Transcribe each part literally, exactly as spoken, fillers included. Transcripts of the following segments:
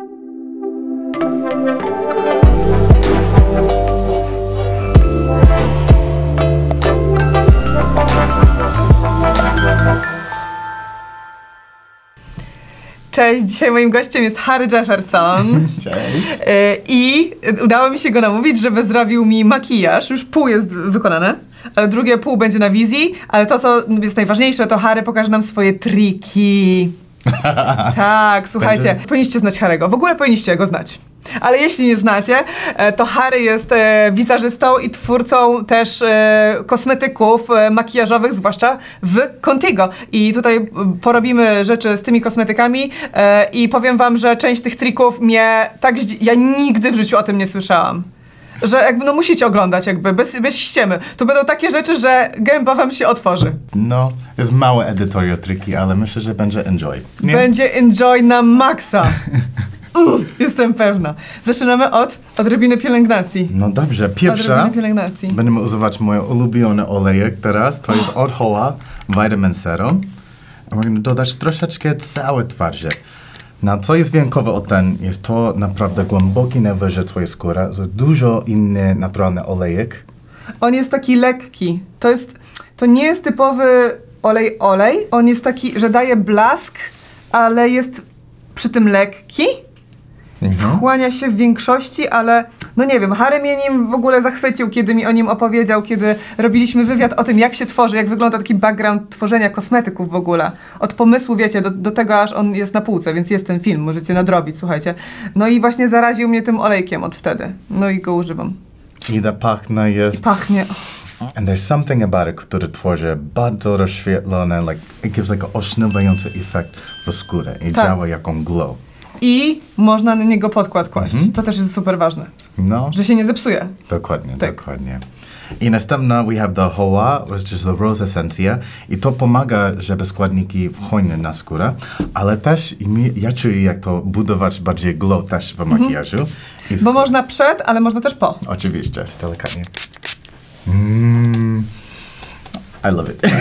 Cześć, dzisiaj moim gościem jest Harry Jefferson. Cześć. I udało mi się go namówić, żeby zrobił mi makijaż. Już pół jest wykonane, ale drugie pół będzie na wizji. Ale to, co jest najważniejsze, to Harry pokaże nam swoje triki. Tak, słuchajcie, będzie... powinniście znać Harry'ego. W ogóle powinniście go znać. Ale jeśli nie znacie, to Harry jest e, wizażystą i twórcą też e, kosmetyków e, makijażowych, zwłaszcza w Contigo. I tutaj porobimy rzeczy z tymi kosmetykami e, i powiem wam, że część tych trików mnie tak... Ja nigdy w życiu o tym nie słyszałam. Że jakby, no musicie oglądać jakby, bez, bez ściemy. Tu będą takie rzeczy, że gęba wam się otworzy. No, jest małe editorial triki, ale myślę, że będzie enjoy. Nie? Będzie enjoy na maksa. Uh, jestem pewna. Zaczynamy od odrobiny pielęgnacji. No dobrze, pierwsza pielęgnacji. będziemy używać mój ulubiony olejek teraz. To jest od Hoa Vitamin Serum. Możemy dodać troszeczkę całe twarzy. No, co jest wyjątkowe od ten, jest to naprawdę głęboki nawilży twojej skóry. To dużo inny naturalny olejek. On jest taki lekki. To jest, to nie jest typowy olej olej. On jest taki, że daje blask, ale jest przy tym lekki. Mhm. Wchłania się w większości, ale no nie wiem, Harry mnie nim w ogóle zachwycił, kiedy mi o nim opowiedział, kiedy robiliśmy wywiad o tym, jak się tworzy, jak wygląda taki background tworzenia kosmetyków w ogóle. Od pomysłu, wiecie, do, do tego, aż on jest na półce, więc jest ten film, możecie nadrobić, słuchajcie. No i właśnie zaraził mnie tym olejkiem od wtedy. No i go używam. I ta pachna jest... I pachnie. And there's something about it, który tworzy bardzo rozświetlone, like, it gives like ośniewający efekt w skórę i tak. Działa jako glow. I można na niego podkład kłaść. Mm-hmm. To też jest super ważne. No. Że się nie zepsuje. Dokładnie, tak. Dokładnie. I następna we have the Hoa, which is the Rose Essentia. I to pomaga, żeby składniki wchłonęły na skórę, ale też mi, ja czuję, jak to budować bardziej glow też w makijażu. Mm-hmm. Bo można przed, ale można też po. Oczywiście, delikatnie. Mm. I love it.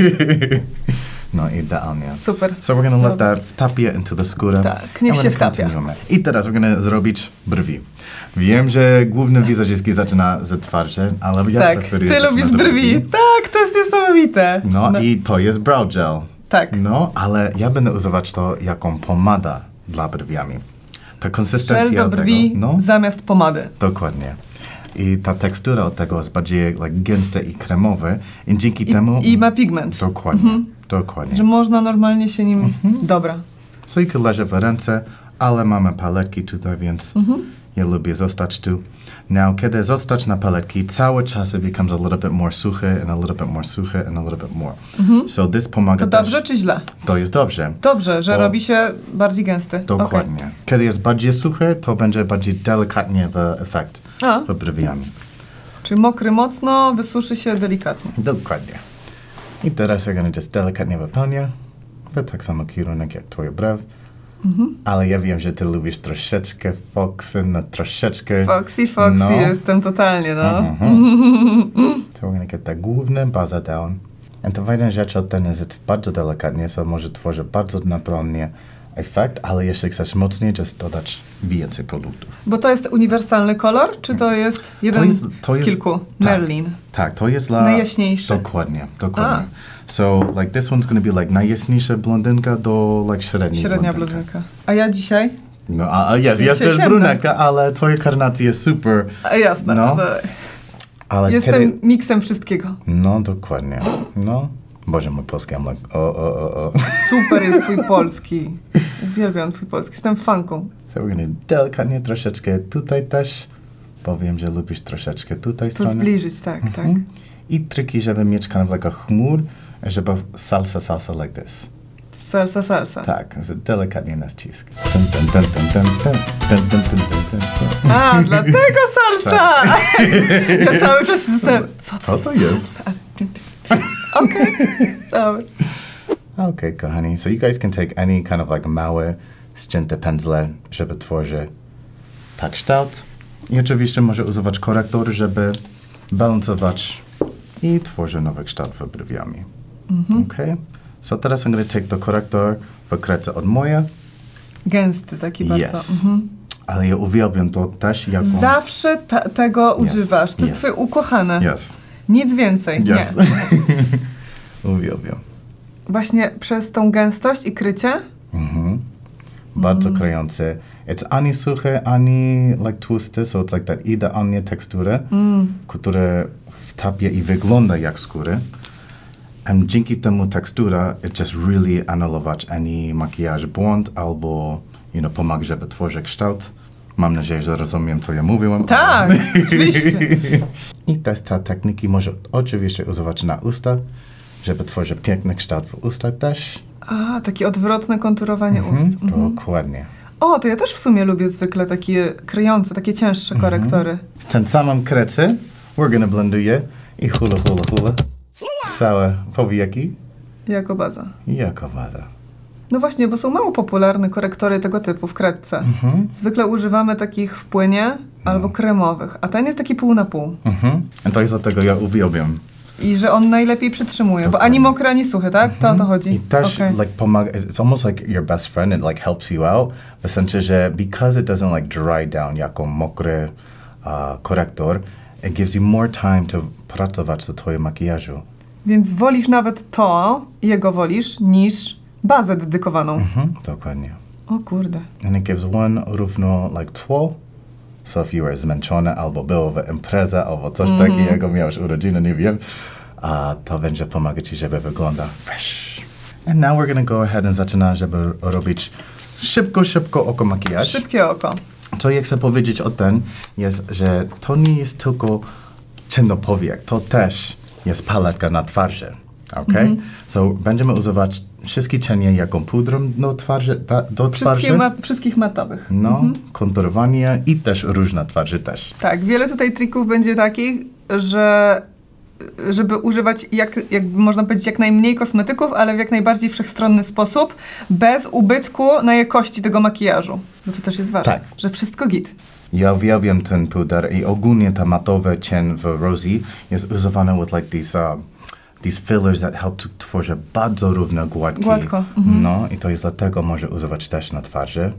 No idealnie. Super. So we're gonna let that wtapie into the skórę. Tak, niech się wtapia. I teraz we're gonna zrobić brwi. Wiem, że główny wizażystki zaczyna ze twarzy, ale ja tak, preferuję ty lubisz brwi. brwi. Tak, to jest niesamowite. No, no i to jest brow gel. Tak. No, ale ja będę używać to jako pomada dla brwiami. Ta konsystencja Żel do brwi tego, no, zamiast pomady. Dokładnie. I ta tekstura od tego jest bardziej like, gęsta i kremowa i dzięki I, temu... I ma pigment. Dokładnie, mhm. dokładnie. Że można normalnie się nim... Mhm. Dobra. So i leży w ręce, ale mamy paletki tutaj, więc mhm. ja lubię zostać tu. Now, kiedy zostać na paletki, cały czas it becomes a little bit more suchy and a little bit more suchy and a little bit more. Mhm. So this pomaga To dobrze też, czy źle? To jest dobrze. Dobrze, że bo robi się bardziej gęsty. Dokładnie. Okay. Kiedy jest bardziej suchy, to będzie bardziej delikatnie w efekt w brwiami. Czyli mokry mocno, wysuszy się delikatnie. Dokładnie. I teraz we're gonna just delikatnie wypełnia. Tak samo kierunek jak twoje brew. Mhm. Ale ja wiem, że ty lubisz troszeczkę foxy, no troszeczkę... Foxy, foxy, no. Jestem totalnie, no. Mhm. So we're gonna get that główny baza down. I to fajna rzecz od ten jest bardzo delikatnie, so może tworzy bardzo naturalnie efekt, ale jeśli chcesz mocniej, just dodać więcej produktów. Bo to jest uniwersalny kolor, czy to jest jeden to jest, to z jest, kilku? Tak, Merlin. Tak, to jest dla... Najjaśniejszy. Dokładnie, dokładnie. A. So, like, this one's gonna be like najjaśniejsza blondynka do like średniej Średnia blondynka. blondynka. A ja dzisiaj? No, a, a jest, jest też brunetka, ale twoja karnacja jest super. A jasne. No. Ale Jestem kiedy... miksem wszystkiego. No, dokładnie. No. Boże, mój polski, I'm like, o, o, o, o. Super jest twój polski. Uwielbiam twój polski, jestem fanką. So we're gonna delikatnie troszeczkę tutaj też, bo wiem, że lubisz troszeczkę tutaj to stronę. zbliżyć, tak, mm-hmm. tak. I triki, żeby mieć kind of like a chmur, żeby salsa, salsa like this. Salsa, salsa. Tak, delikatnie na ścisk. A, dlatego salsa! Ja cały czas się zastanawiam, co to, co to jest? Okay. Dobra. Okay, kochani. So you guys can take any kind of like małe, ścięte pędzle, żeby tworzyć tak kształt. I oczywiście może używać korektor, żeby balansować i tworzyć nowy kształt w brwiami. Mm-hmm. Okay. So teraz I'm going to take the korektor w kredce od moje Gęsty taki bardzo. Yes. Mhm. Ale ja uwielbiam to też jako... Zawsze ta, tego Yes. używasz. To Yes. jest twoje ukochane. Yes. Nic więcej. Yes. Nie. Uwielbiam. Właśnie przez tą gęstość i krycie. Mhm. Bardzo mm. kryjące. It's ani suche, ani like tłusty, so it's like that idealnie teksturę, mm. które wtapia i wygląda jak skóry. I dzięki temu tekstura, it just really anulować ani makijaż błąd albo, you know, pomaga, żeby tworzyć kształt. Mam nadzieję, że rozumiem, co ja mówiłem. Tak, oczywiście. I też te techniki może oczywiście używać na usta, żeby tworzyć piękny kształt w ustach też. A, takie odwrotne konturowanie Mhm, ust. Mhm. Dokładnie. O, to ja też w sumie lubię zwykle takie kryjące, takie cięższe korektory. Z tym samym krecy, we're gonna blenduje i hula hula hula. Całe powieki Jako baza. jako baza. No właśnie, bo są mało popularne korektory tego typu w kredce. Mhm. Zwykle używamy takich w płynie albo kremowych, a ten jest taki pół na pół. Mhm. I to jest dlatego ja uwielbiam. I że on najlepiej przytrzymuje, bo Dokładnie. ani mokry, ani suchy, tak? To o to chodzi. I też Okay. like pomaga, it's almost like your best friend, it like helps you out. W sensie, że because it doesn't like dry down jako mokry uh, korektor, it gives you more time to pracować do twojego makijażu. Więc wolisz nawet to, jego wolisz, niż bazę dedykowaną. Mhm. Dokładnie. O kurde. And it gives one równo like tło. So if you were zmęczony albo było w impreza albo coś mm. takiego, miałeś urodziny, nie wiem, a to będzie pomagać ci, żeby wygląda fresh. And now we're gonna go ahead and zaczyna, żeby robić szybko, szybko oko makijaż. Szybkie oko. Co ja chcę powiedzieć o ten jest, że to nie jest tylko ciennopowiek, to też jest paletka na twarzy. Okay? Mm-hmm. So będziemy używać wszystkie cienie jako pudrą do twarzy. Ta, do twarzy. Ma wszystkich matowych. No, mm-hmm. konturowanie i też różne twarzy też. Tak, wiele tutaj trików będzie takich, że żeby używać, jak, jakby można powiedzieć, jak najmniej kosmetyków, ale w jak najbardziej wszechstronny sposób, bez ubytku na jakości tego makijażu. Bo to też jest ważne, Tak. że wszystko git. Ja uwielbiam ten puder i ogólnie ta matowe cień w Rosie jest używana with like these, uh, these fillers that help to tworzyć bardzo równo, gładki. Gładko. Mhm. No i to jest dlatego może używać też na twarzy.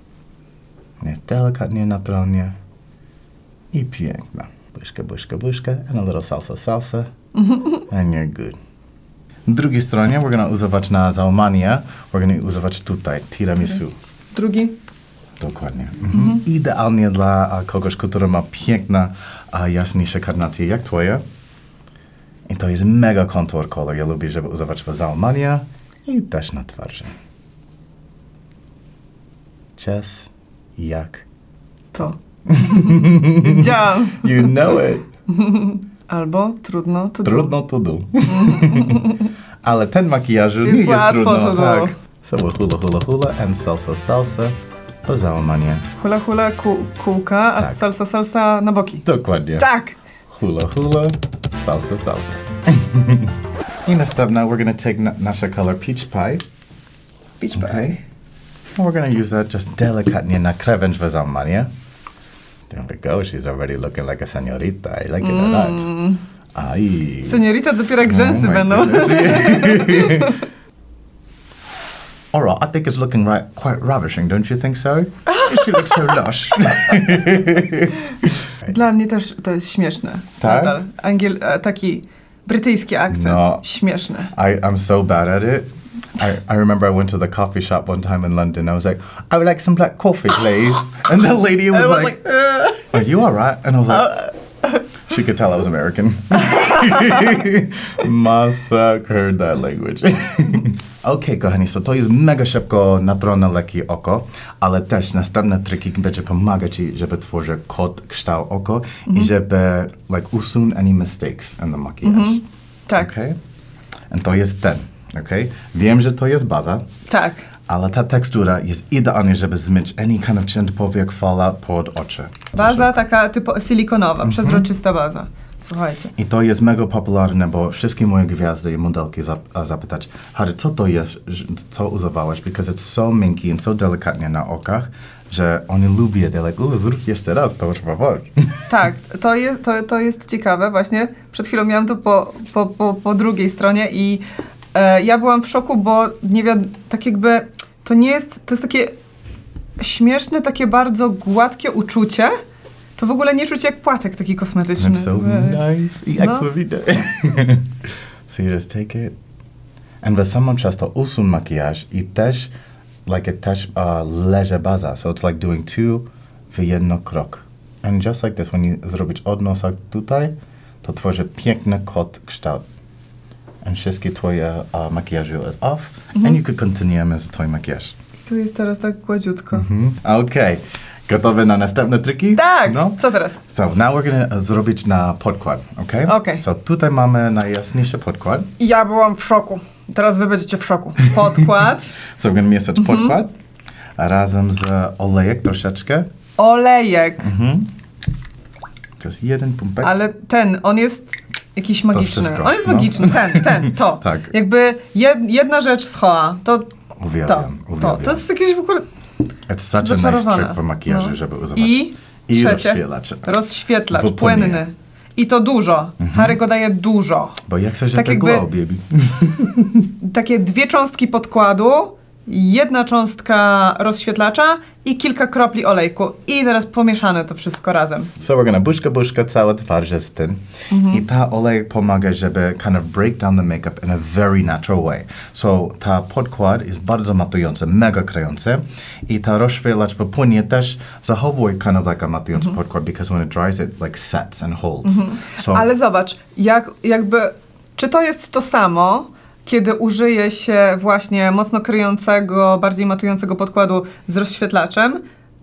Jest delikatnie, naturalnie i piękna. Buźka, buźka, buźka and a little salsa, salsa and you're good. Z drugiej stronie we're gonna używać na załamanie, we're gonna używać tutaj tiramisu. Drugi. Dokładnie. Mhm. Idealnie dla a, kogoś, który ma piękna, a jaśniejsze karnacje jak twoje. I to jest mega contour color. Ja lubię, żeby używać w załamanie i też na twarzy. Just jak To. Wiedziałam. You know it. Albo trudno to do. Trudno to do. Ale ten makijażu Jest nie jest łatwo trudno. to do. Tak. So hula hula hula and salsa salsa po załamanie. Hula hula ku, kółka, a Tak. salsa salsa na boki. Dokładnie. Tak. Hula hula, salsa salsa. I następna, we're gonna take na nasze color peach pie. Peach Okay. And we're gonna use that just delicatnie na krawędź w załamanie. There we go, she's already looking like a señorita. I like it a lot. Ay. Seniorita dopiero jak rzęsy my będą. goodness. Alright, I think it's looking right, quite ravishing, don't you think so? She looks so lush. Dla mnie też to jest śmieszne. Tak? Nadal. Angiel, e, taki brytyjski akcent. No. Śmieszny. I, I'm so bad at it. I, I remember I went to the coffee shop one time in London. I was like, I would like some black coffee, please. And the lady was, I was like, like, uh. Are you all right? And I was like, she could tell I was American. Must heard that language. Okej, kochani, so to jest mega szybko naturalne lekkie oko, ale też następne triki będzie pomagać ci, żeby tworzyć kod, kształt oko mm-hmm. i żeby like, usunąć any mistakes in the makijaż. Mm-hmm. Tak. Okay? I to jest ten. Okay? Wiem, że to jest baza, Tak. ale ta tekstura jest idealna, żeby zmyć any kind of cięty powiek, fallout pod oczy. Baza taka typu silikonowa, mm-hmm. przezroczysta baza. Słuchajcie. I to jest mega popularne, bo wszystkie moje gwiazdy i modelki zap- zapytać, Harry, co to jest, co używałeś? Because it's so miękki and so delikatnie na okach, że oni lubią, they're like, oh, zrób jeszcze raz, por favor. Tak, to jest, to, to jest ciekawe. Właśnie przed chwilą miałam to po, po, po, po drugiej stronie i e, ja byłam w szoku, bo nie wiad- tak jakby to nie jest, to jest takie śmieszne, takie bardzo gładkie uczucie. To w ogóle nie czuć jak płatek taki kosmetyczny. It's so nice. I jak No. so widać. So you just take it. And bez samą często usun makijaż i też, like it też uh, leży baza. So it's like doing two w jedno krok. And just like this, when you zrobić od nosa tutaj, to tworzy piękny kot kształt. And wszystkie twoje uh, makijażu is off. Mm-hmm. And you could continue z twój makijaż. Tu jest teraz tak gładziutko. Mm-hmm. Okej. Okay. Gotowy na następne triki? Tak! No? Co teraz? So now we're gonna zrobić na podkład, okay? Okay. So tutaj mamy najjasniejszy podkład. Ja byłam w szoku. Teraz wy będziecie w szoku. Podkład. So we're gonna mieszać mm-hmm. podkład razem z olejek troszeczkę. Olejek. Mhm. Just jeden pumpek. Ale ten, on jest jakiś magiczny. wszystko, On jest no. magiczny, ten, ten, to. Tak. Jakby jed, jedna rzecz z Hoa, to Uwielbiam, to, uwielbiam. to. To jest jakieś w ogóle It's such a nice zaczarowane. trick w makijażu, No. żeby używać. I, I trzecie, rozświetlacz. rozświetlacz, W płynie. płynny. I to dużo. Mhm. Harry go daje dużo. Bo jak chcesz, Tak tak jakby- glow, baby. Takie dwie cząstki podkładu, jedna cząstka rozświetlacza i kilka kropli olejku. I teraz pomieszane to wszystko razem. So we're gonna buszka, buszka, cała twarz jest tym. Mhm. I ta olejek pomaga, żeby kind of break down the makeup in a very natural way. So ta podkład jest bardzo matujący, mega kryjący. I ta rozświetlacz w płynie też zachowuje kind of like a matujący podkład, because when it dries, it like sets and holds. So Ale zobacz, jak, jakby, czy to jest to samo, kiedy użyje się właśnie mocno kryjącego, bardziej matującego podkładu z rozświetlaczem,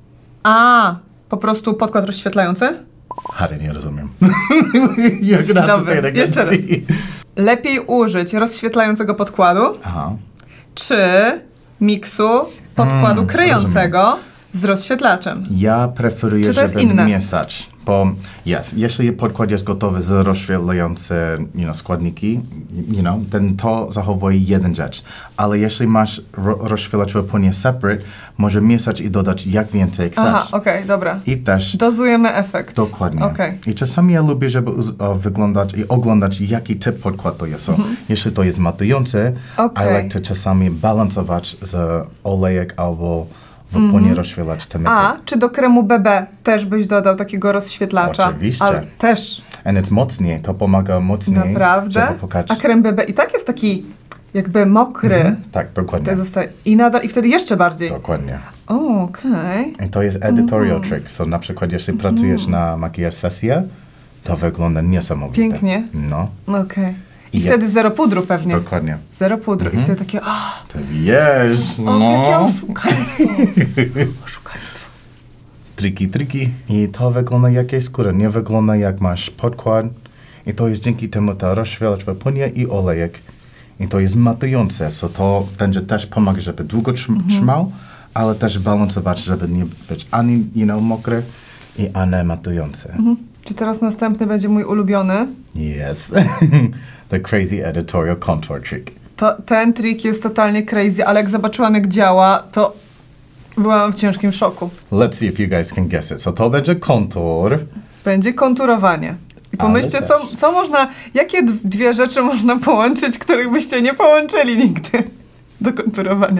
a po prostu podkład rozświetlający? Harry, nie rozumiem. You're gonna have to Dobra, say it again. jeszcze raz. Lepiej użyć rozświetlającego podkładu, Aha. czy miksu podkładu Mm, kryjącego z rozświetlaczem? Ja preferuję, Czy to jest żeby inne? mieszać, bo yes, jeśli podkład jest gotowy z rozświetlające you know, składniki, you know, ten to zachowuje jeden rzecz. Ale jeśli masz ro rozświetlacz w płynie separate, może mieszać i dodać jak więcej jak chcesz. Aha, okej, dobra. I też Dozujemy efekt. dokładnie. Okej. I czasami ja lubię, żeby uz- o, wyglądać i oglądać, jaki typ podkład to jest. So, jeśli to jest matujący, Okej. I like to czasami balansować z olejek albo w płynie rozświetlacz te A, makeup. czy do kremu B B też byś dodał takiego rozświetlacza? Oczywiście. Ale też. And it's mocniej, to pomaga mocniej, Naprawdę? żeby pokazać. A krem B B i tak jest taki jakby mokry. Mhm. Tak, dokładnie. To zostaje. I nadal, i wtedy jeszcze bardziej. Dokładnie. O, okej. I to jest editorial trick. So na przykład jeśli pracujesz na makijaż sesję, to wygląda niesamowicie. Pięknie. No, Okej. I I ja- wtedy zero pudru pewnie. dokładnie. Zero pudru. Mhm. I wtedy takie, ah, To wiesz, o, no. jakie oszukaństwo. Oszukaństwo. Triki, triki. I to wygląda jak jej skóra. Nie wygląda jak masz podkład. I to jest dzięki temu ta rozświetlacz w płynie i olejek. I to jest matujące, so to będzie też pomagać, żeby długo trz- trzymał, ale też balansować, żeby nie być ani, you know, mokry i ani matujący. Mhm. Czy teraz następny będzie mój ulubiony? Yes. The crazy editorial contour trick. To, ten trik jest totalnie crazy, ale jak zobaczyłam jak działa, to byłam w ciężkim szoku. Let's see if you guys can guess it. So to będzie kontur. Będzie konturowanie. I pomyślcie, Ale co, też. co można, jakie d- dwie rzeczy można połączyć, których byście nie połączyli nigdy do konturowania.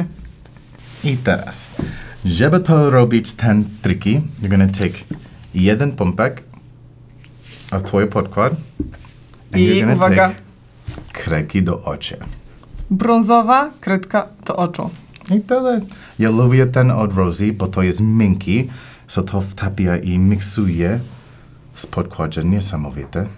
I teraz, żeby to robić ten triki, you're gonna take jeden pompek of twój podkład and I you're gonna uwaga. take kreki do oczu. Brązowa kredka do oczu. I tyle. Ja lubię ten od Rosie, bo to jest miękki, so to wtapia i miksuje z podkładem niesamowite.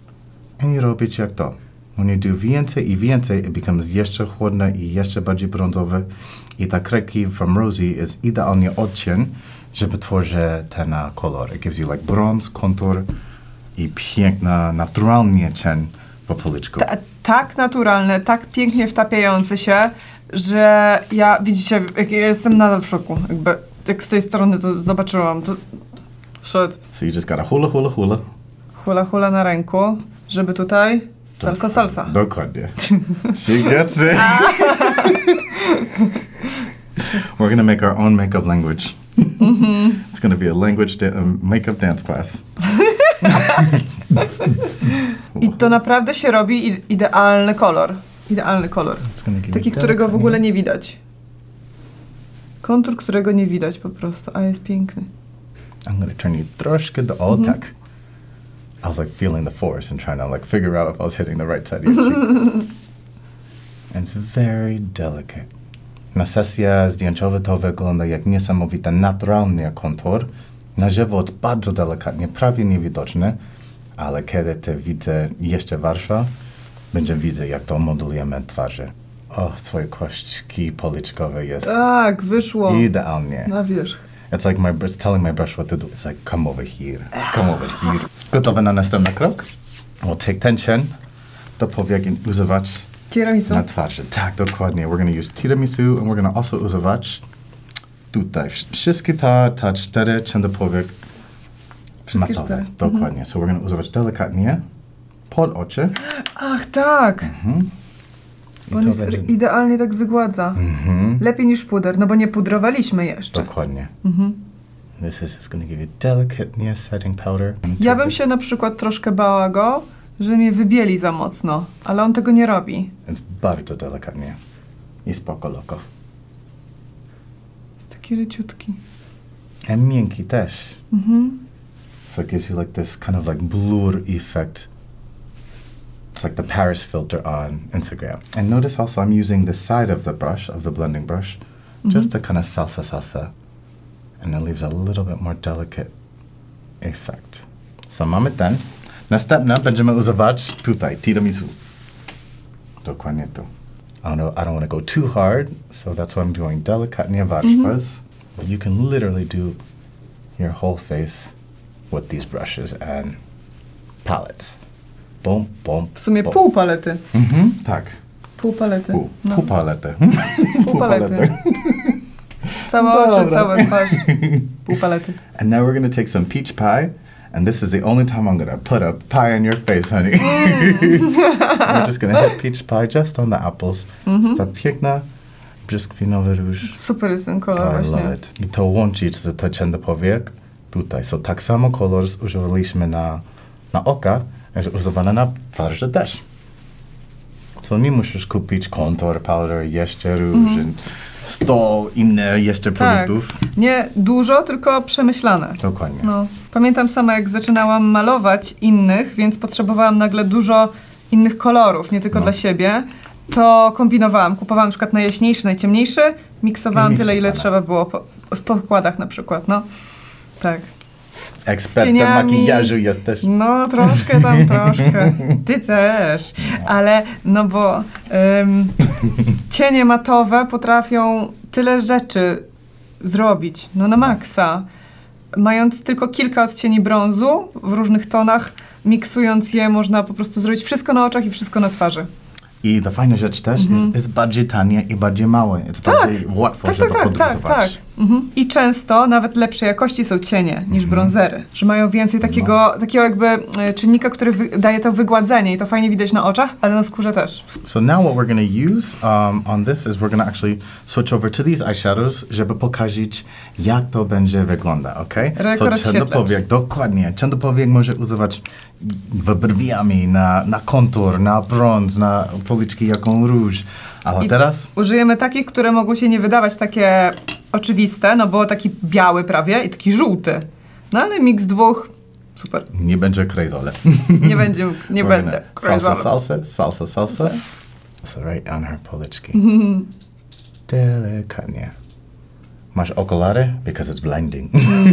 I robić jak to. When you do więcej i więcej, it becomes jeszcze chłodne i jeszcze bardziej brązowe. I ta kreki from Rosie jest idealnie odcień, żeby tworzyć ten uh, kolor. It gives you like brąz, kontur i piękna, naturalnie cień po policzku. Ta, tak naturalne, tak pięknie wtapiający się, że ja, widzicie, jak ja jestem nadal w szoku. Jakby, jak z tej strony to zobaczyłam, to szedł So you just gotta hula, hula, hula. hula hula na ręku, żeby tutaj salsa salsa. Dokładnie. She gets it. We're gonna make our own makeup language. It's gonna be a language da- um, makeup dance class. I to naprawdę się robi i- idealny kolor. Idealny kolor. It's gonna give Taki, you którego w delicate- ogóle nie widać. Kontur, którego nie widać po prostu, a jest piękny. I'm gonna turn you troszkę do... O, mm-hmm. tak. I was like feeling the force and trying to like figure out if I was hitting the right side of your cheek. And it's very delicate. Na sesja zdjęciowa to wygląda jak niesamowity, naturalny kontur. Na żywo jest bardzo delikatnie, prawie niewidoczny, ale kiedy ty widzę jeszcze Warszaw, będzie widzę, jak to modelujemy twarzy. O, twoje kości policzkowe jest tak, wyszło. Idealnie. Na wierzch. It's like my it's telling my brush what to do. It's like, come over here, come over here. Gotowe na następny krok? We'll take ten cień do powiek i używać tiramisu. Na twarzy. Tak, dokładnie. We're going to use tiramisu and we're going to also używać tutaj wszystkie ta, ta cztery cień do powiek matowe. Cztery. Dokładnie. Mm-hmm. So we're going to używać delikatnie pod oczy. Ach, tak. Mm-hmm. On jest będzie... idealnie tak wygładza. Mm-hmm. Lepiej niż puder, no bo nie pudrowaliśmy jeszcze. Dokładnie. Mm-hmm. This is just going to give you delicate setting powder. Ja bym się na przykład troszkę bała go, że mnie wybieli za mocno, ale on tego nie robi. Jest bardzo delikatnie. I spoko loko. Jest taki leciutki. I miękki też. Mm-hmm. So it gives you like this kind of like blur effect. It's like the Paris filter on Instagram. And notice also I'm using the side of the brush, of the blending brush, mm-hmm. just to kind of salsa salsa. And it leaves a little bit more delicate effect. So mamy ten. Następna będziemy używać tutaj, tiramisu. Dokładnie tu. I don't know, I don't want to go too hard, so that's why I'm doing delikatnie Warszaws. Mm-hmm. But you can literally do your whole face with these brushes and palettes. Bum, bum, w sumie bum. pół palety. Mhm, tak. Pół palety. Pół, no. pół palety. Pół palety. Całe oczy, całe twarz. Pół palety. And now we're going to take some peach pie. And this is the only time I'm going to put a pie on your face, honey. Mm. We're just going to hit peach pie just on the apples. Mm-hmm. Ta piękna, brzoskwiniowy róż. Super jest ten kolor, I właśnie. love it. I to łączyć z to cień do powiek tutaj. So tak samo kolor używaliśmy na, na oka, jest używany na twarzy też. So nie musisz kupić kontur, powder, jeszcze róż, mm-hmm. sto innych jeszcze tak. produktów. Nie dużo, tylko przemyślane. Dokładnie. No. Pamiętam sama, jak zaczynałam malować innych, więc potrzebowałam nagle dużo innych kolorów, nie tylko no. dla siebie. To kombinowałam. Kupowałam na przykład najjaśniejszy, najciemniejszy, miksowałam tyle, ile trzeba było po, w podkładach na przykład, no. Tak. Ekspertem makijażu jesteś. No, troszkę tam, troszkę. Ty też. Ale, no bo um, cienie matowe potrafią tyle rzeczy zrobić, no na maksa. Mając tylko kilka odcieni brązu w różnych tonach, miksując je, można po prostu zrobić wszystko na oczach i wszystko na twarzy. I ta fajna rzecz też mm-hmm. jest, jest bardziej tanie i bardziej małe. Jest tak. bardziej łatwo, tak, żeby tak, podróżować. Tak, tak. Mm-hmm. I często nawet lepszej jakości są cienie niż mm-hmm. brązery. Że mają więcej takiego, no. takiego jakby e, czynnika, który wy, daje to wygładzenie i to fajnie widać na oczach, ale na skórze też. So now what we're going to use um, on this is we're going to actually switch over to these eyeshadows, żeby pokazać, jak to będzie wygląda, okej? Okay? So cień do powiek, dokładnie. Cień do powiek może używać brwiami, na, na kontur, na brąz, na policzki jaką róż. Ale I teraz? Użyjemy takich, które mogą się nie wydawać takie oczywiste, no bo taki biały prawie i taki żółty. No ale miks dwóch, super. Nie będzie krejzole. Nie będzie, nie będzie krejzole. Salsa, salsa, salsa, salsa. So right on her policzki. Delikatnie. Masz okulary? Because it's blinding.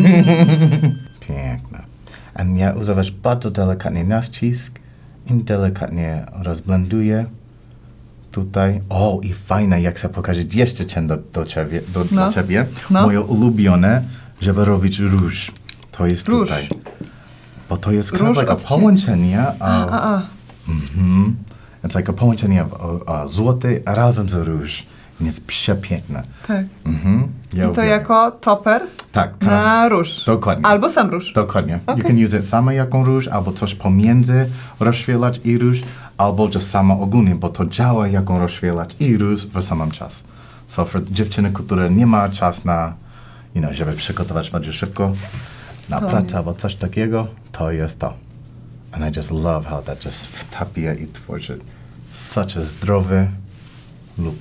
Piękna. A ja używasz bardzo delikatnie nacisk i delikatnie rozblenduję tutaj. O, i fajne, jak chcę pokazać jeszcze cień do, do ciebie, do, no. dla ciebie. No. Moje ulubione, żeby robić róż. To jest róż. Tutaj. Bo to jest kind of like a połączenie. A, a, a. Mm-hmm. It's like a połączenie złoty razem z róż. Jest przepiękne. Tak. Mm-hmm. Ja I to uwielbiam. Jako toper tak, na róż. Dokładnie. Albo sam róż. Dokładnie. Okay. You can use it sama jako róż, albo coś pomiędzy rozświetlać i róż, albo just sama ogólnie, bo to działa jako rozświetlać i róż w samym czas. So for dziewczyny, które nie ma czas na, you know, żeby przygotować bardziej szybko na to pracę albo coś takiego, to jest to. And I just love how that just wtapia i tworzy such a zdrowy look.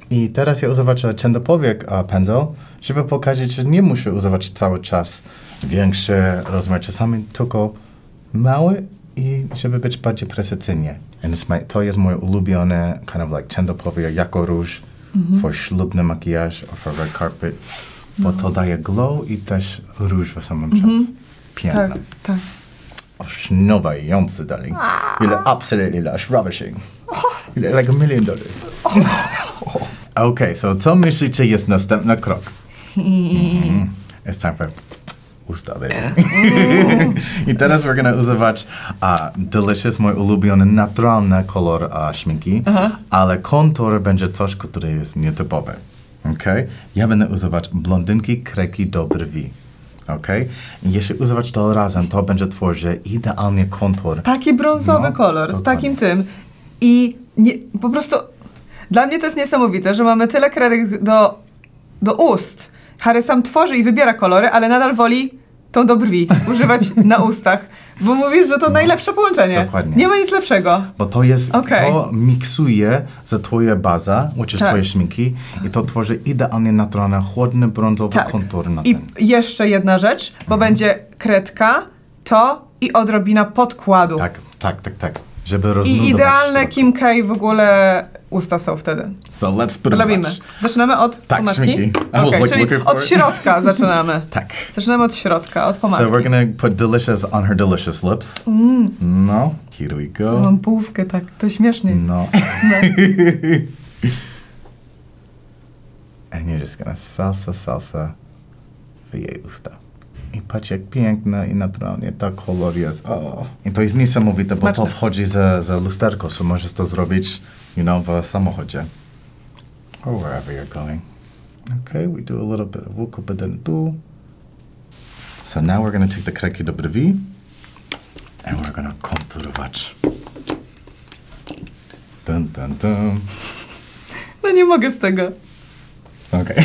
I teraz ja używać ciendopowiek uh, pędzel, żeby pokazać, że nie muszę używać cały czas większy rozmiar, czasami tylko mały i żeby być bardziej precyzyjnie. To jest mój ulubiony kind of like ciendopowiek jako róż mm-hmm. for ślubny makijaż or for red carpet, bo no. to daje glow i też róż w samym mm-hmm. czas. Piękne. Tak, tak. Osznowiający, darling. Ah. You look absolutely lush, ravishing. You look like a million dollars. Okay, so co myślicie jest następny krok? Mm-hmm. It's time for usta, baby. I teraz we're gonna używać uh, Delicious, mój ulubiony naturalny kolor uh, szminki, uh-huh. ale kontur będzie coś, które jest nietypowe. Okay? Ja będę używać blondynki, kreki do brwi. Okay? I jeśli używać to razem, to będzie tworzyć idealnie kontur. Taki brązowy no, kolor, dokładnie. Z takim tym. I nie, po prostu dla mnie to jest niesamowite, że mamy tyle kredek do, do ust. Harry sam tworzy i wybiera kolory, ale nadal woli tą do brwi używać na ustach. Bo mówisz, że to no, najlepsze połączenie. Dokładnie. Nie ma nic lepszego. Bo to jest, okay. to miksuje za twoja baza, which is tak. twoje szminki i to tworzy idealnie naturalny, chłodny, brązowy tak. kontur na I ten. I jeszcze jedna rzecz, bo mhm. będzie kredka, to i odrobina podkładu. Tak, tak, tak, tak. Żeby roznudować. I idealne Kim K w ogóle usta są wtedy. So let's put Robimy. Zaczynamy od tak, pomadki? Szminki. Okay, czyli od środka zaczynamy. Tak. Zaczynamy od środka, od pomadki. So we're gonna put Delicious on her delicious lips. Mm. No, here we go. Mam połówkę, tak, to śmiesznie. No. no. And you're just gonna salsa, salsa w jej usta. I patrz jak piękne i naturalnie ta kolor jest. Oh. I to jest niesamowite, Smaczne. Bo to wchodzi za, za lusterko, so możesz to zrobić, you know, w samochodzie. Or wherever you're going. Okay, we do a little bit of łuku tu. So now we're gonna take the kreki do brwi and we're gonna konturować. Dun, dun, dun. No nie mogę z tego. Okay.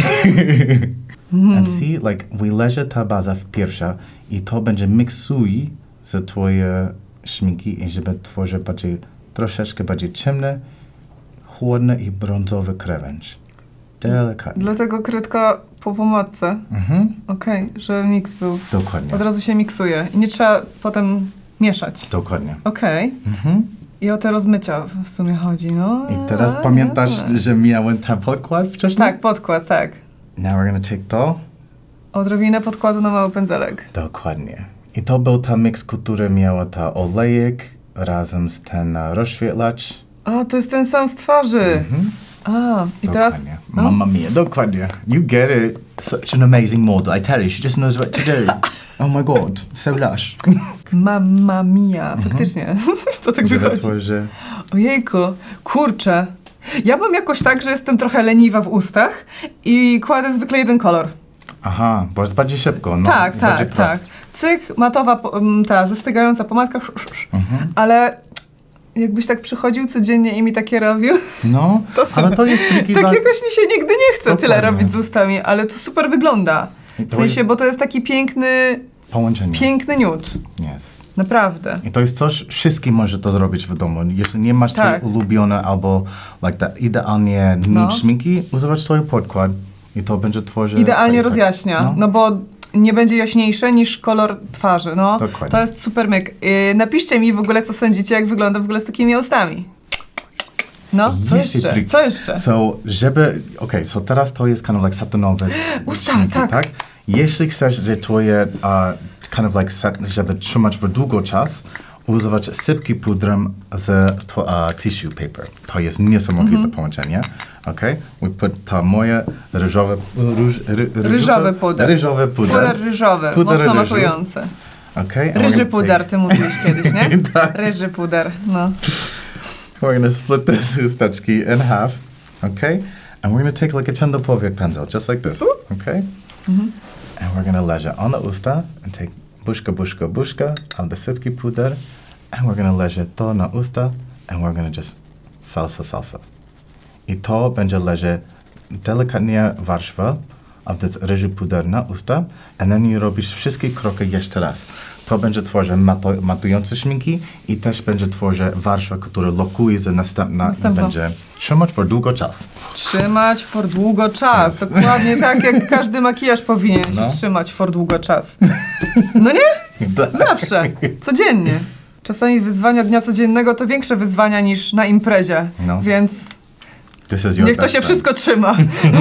Mm. And see, like, we leży ta baza w pierwsza i to będzie miksuj ze twoje szminki i żeby tworzyć bardziej, troszeczkę bardziej ciemne, chłodne i brązowy krawędź. Delikatnie. Dlatego kredka po pomadce. Mhm. Okej, okay, że miks był. Dokładnie. Od razu się miksuje i nie trzeba potem mieszać. Dokładnie. Okej. Okay. Mhm. I o te rozmycia w sumie chodzi, no. I teraz a, pamiętasz, jasne. Że miałem ten podkład wcześniej? Tak, podkład, tak. Now we're gonna take to. Odrobinę podkładu na mały pędzelek. Dokładnie. I to był ta miks, który miał ta olejek razem z ten rozświetlacz. A, to jest ten sam z twarzy. Mhm. A, i teraz... Dokładnie. Mamma mia, dokładnie. You get it. Such an amazing model. I tell you, she just knows what to do. Oh my god, so lush. Mamma mia, faktycznie. To tak wychodzi. Tworzy... Ojejku, kurczę. Ja mam jakoś tak, że jestem trochę leniwa w ustach i kładę zwykle jeden kolor. Aha, bo jest bardziej szybko, no. Tak, tak, tak. Cyk, matowa, ta zastygająca pomadka, sz, sz, sz. Mhm. Ale jakbyś tak przychodził codziennie i mi takie robił, no, to ale to jest triki tak dla... jakoś mi się nigdy nie chce Dokładnie. Tyle robić z ustami, ale to super wygląda. W sensie, jest... bo to jest taki piękny... Połączenie. Piękny nude. Yes. Naprawdę. I to jest coś, wszystkim może to zrobić w domu. Jeśli nie masz tak. twojej ulubione albo like that, idealnie nude no. szminki, używać twój podkład i to będzie tworzyć... Idealnie rozjaśnia, no. no bo nie będzie jaśniejsze niż kolor twarzy, no. Dokładnie. To jest super myk. Yy, napiszcie mi w ogóle, co sądzicie, jak wygląda w ogóle z takimi ustami. No, co jeszcze? jeszcze? Co jeszcze? So, żeby... Okej, okay, so teraz to jest kind of like satynowe usta, szminki, tak. tak? Jeśli chcesz, że twoje uh, kind of like set, żeby trzymać w długo czas, używać sypki pudrem z to, uh, tissue paper. To jest niesamowite mm-hmm. połączenie. Okay? We put to moje ryżowe, ryż, ry, ryżowy puder. Ryżowy puder. Puder ryżowy, puder mocno ryżu. matujący. Okay? Ryży puder, ty mówiłeś kiedyś, nie? tak. Ryży puder, no. We're gonna split this chusteczki in half, okay? And we're gonna take like a ciendopowiek pencil, just like this, okay? Mm-hmm. And we're gonna leży on the usta and take buźka, buźka, buźka of the sypki puder, and we're gonna leży to na usta, and we're gonna just salsa, salsa. I to będzie leży delikatnie warstwa, of this ryży puder na usta i then robisz wszystkie kroki jeszcze raz. To będzie tworzyć mato, matujące szminki i też będzie tworzyć warstwę, która lokuje, że następna, Następna. będzie trzymać for długo czas. Trzymać for długo czas. Dokładnie tak, jak każdy makijaż powinien się No. trzymać for długo czas. No nie? Zawsze. Codziennie. Czasami wyzwania dnia codziennego to większe wyzwania niż na imprezie. No. Więc This is your niech to best się friend. wszystko trzyma.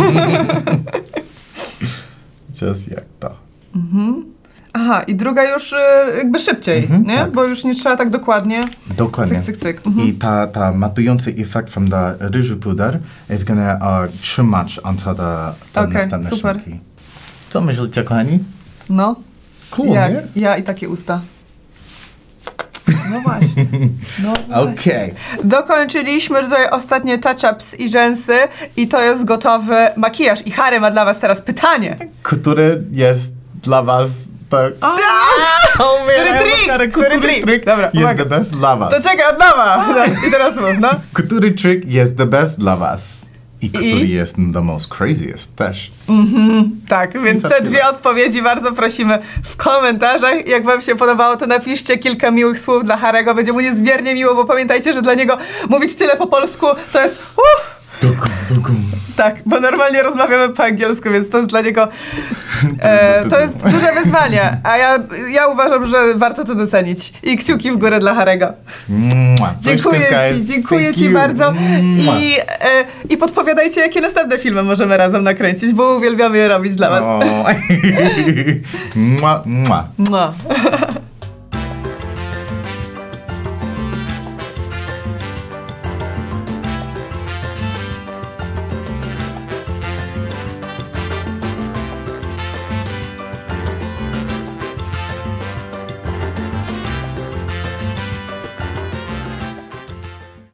Just jak to. Aha, i druga już y, jakby szybciej, Mhm, nie? tak. Bo już nie trzeba tak dokładnie. Dokładnie. Cyk, cyk, cyk. Mhm. I ta, ta matujący efekt from the ryży puder is gonna uh, trzymać onto the, the Okej, następne super. szminki. Co myślicie, kochani? No. Cool, Jak, nie? ja i takie usta. No właśnie. No właśnie. Okej. Dokończyliśmy tutaj ostatnie touch-ups i rzęsy i to jest gotowy makijaż. I Harry ma dla was teraz pytanie. Który jest dla was tak... A! Oh, Który trik? Który trik? Dobra, jest uwaga. the best dla was? To czekaj, od nowa. I teraz mów, no. Który trik jest the best dla was? I który I? jest the most craziest też. Tak, więc za te chwilę. dwie odpowiedzi bardzo prosimy w komentarzach. Jak wam się podobało, to napiszcie kilka miłych słów dla Harego. Będzie mu niezmiernie miło, bo pamiętajcie, że dla niego mówić tyle po polsku to jest... Uff, Dukum, dukum. tak, bo normalnie rozmawiamy po angielsku, więc to jest dla niego... E, to jest duże wyzwanie, a ja, ja uważam, że warto to docenić. I kciuki w górę dla Harego. Mua. Dziękuję Guys. ci, dziękuję Thank ci you. bardzo. Mua. I, e, I podpowiadajcie, jakie następne filmy możemy razem nakręcić, bo uwielbiamy je robić dla was. O. Mua, mua. No.